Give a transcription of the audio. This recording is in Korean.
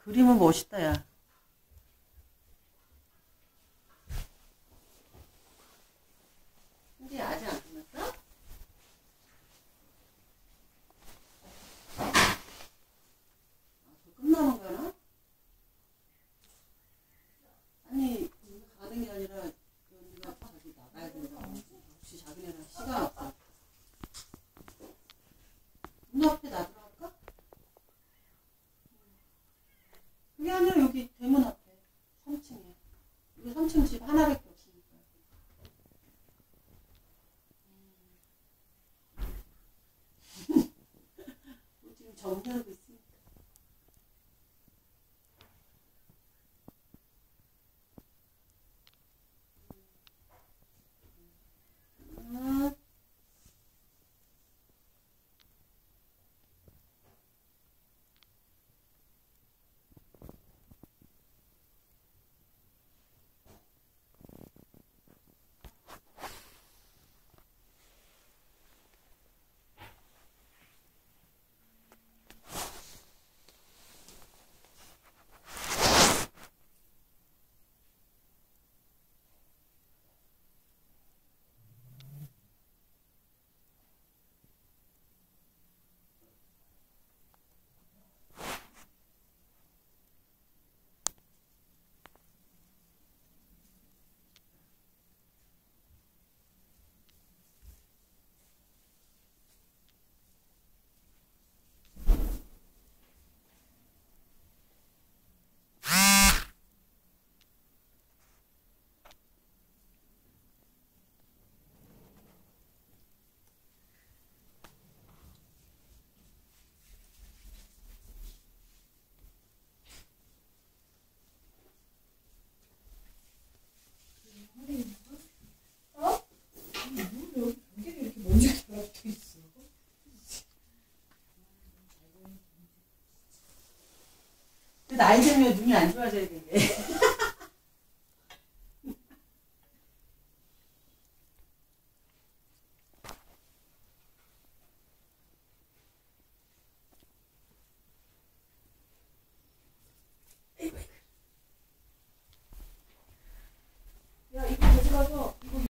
그림은 멋있다, 야. 근데 아직 안 끝났어? 더 끝나는 거나? 아니, 가는 게 아니라, 언니가 자기 나가야 된다고. 혹시 자기네랑 시간 없어. 문 앞에 놔두랄까? 그게 아니라 여기 대문 앞에. 3층이야. 여기 3층 집 하나밖에 없으니까. 지금 정리하고 있으니까. 나이 들면 눈이 안 좋아져야 되게.